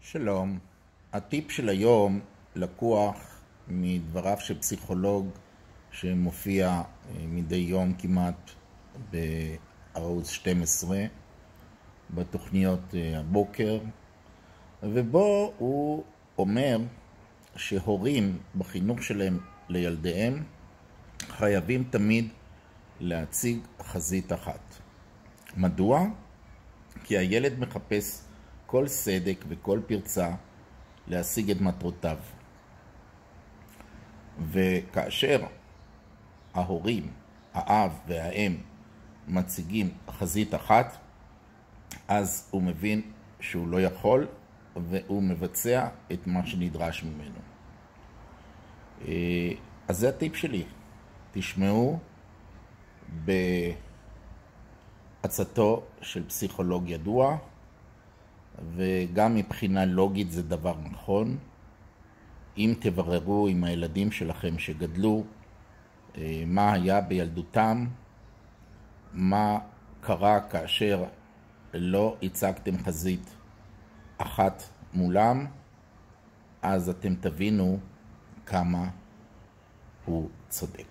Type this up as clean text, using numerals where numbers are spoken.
שלום, הטיפ של היום לקוח מדבריו של פסיכולוג שמופיע מדי יום כמעט בערוץ 12 בתוכניות הבוקר, ובו הוא אומר שהורים בחינוך שלהם לילדיהם חייבים תמיד להציג חזית אחת. מדוע? כי הילד מחפש כל סדק וכל פרצה להשיג את מטרותיו. וכאשר ההורים, האב והאם, מציגים חזית אחת, אז הוא מבין שהוא לא יכול והוא מבצע את מה שנדרש ממנו. אז זה הטיפ שלי. תשמעו בעצתו של פסיכולוג ידוע, וגם מבחינה לוגית זה דבר נכון. אם תבררו עם הילדים שלכם שגדלו מה היה בילדותם, מה קרה כאשר לא הצגתם חזית אחת מולם, אז אתם תבינו כמה הוא צודק.